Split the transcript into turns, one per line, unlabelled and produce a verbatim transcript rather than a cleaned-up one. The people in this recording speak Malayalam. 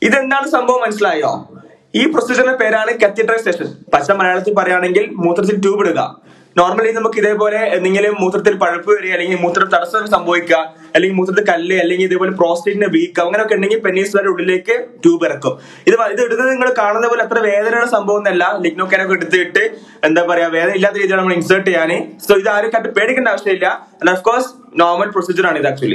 ഇതെന്താണ് സംഭവം മനസ്സിലായോ? ഈ പ്രൊസീജിയറിന്റെ പേരാണ് കാത്തീറ്ററൈസേഷൻ. പച്ച മലയാളത്തിൽ പറയുകയാണെങ്കിൽ മൂത്രത്തിൽ ട്യൂബ് ഇടുക. നോർമലി നമുക്ക് ഇതേപോലെ എന്തെങ്കിലും മൂത്രത്തിൽ പഴുപ്പ് വരിക, അല്ലെങ്കിൽ മൂത്ര തടസ്സം സംഭവിക്കുക, അല്ലെങ്കിൽ മൂത്രത്തിൽ കല്ല്, അല്ലെങ്കിൽ ഇതേപോലെ പ്രോസ്റ്റേറ്റിന്റെ വീക്ക് അങ്ങനെയൊക്കെ ഉണ്ടെങ്കിൽ പെന്നീസിന്റെ ഉള്ളിലേക്ക് ട്യൂബ് ഇറക്കും. ഇത് ഇത് ഇടുന്നത് നിങ്ങൾ കാണുന്ന പോലെ അത്ര വേദനയുടെ സംഭവം എന്നല്ല. ലിഗ്നോക്കാനൊക്കെ എടുത്തിട്ട് എന്താ പറയാ വേദന ഇല്ലാത്ത രീതിയിലാണ് നമ്മൾ ഇൻസേർട്ട് ചെയ്യാൻ. സോ ഇത് ആരും കണ്ട് പേടിക്കേണ്ട ആവശ്യമില്ല. And of course normal procedure ആണ് ഇത് ആക്ച്വലി.